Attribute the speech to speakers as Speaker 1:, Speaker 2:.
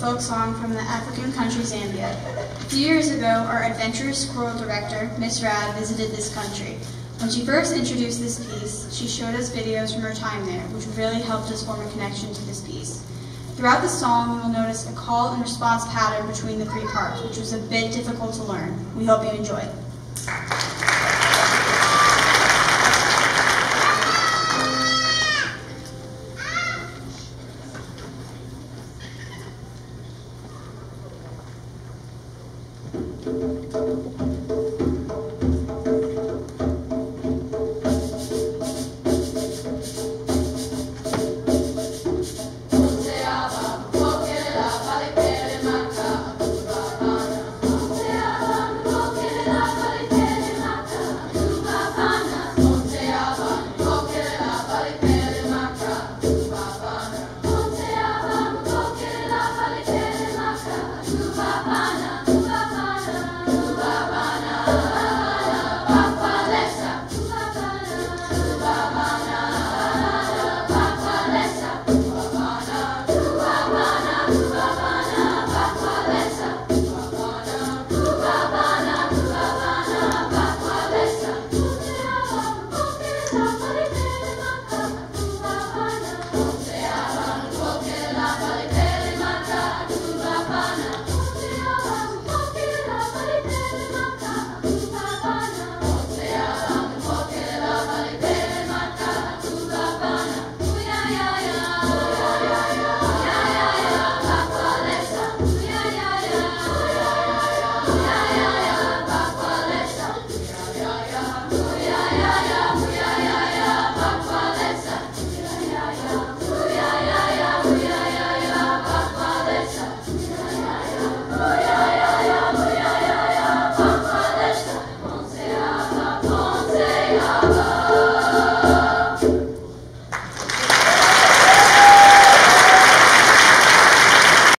Speaker 1: folk song from the African country Zambia. A few years ago, our adventurous choral director, Miss Rad, visited this country. When she first introduced this piece, she showed us videos from her time there, which really helped us form a connection to this piece. Throughout the song, you will notice a call and response pattern between the three parts, which was a bit difficult to learn. We hope you enjoy.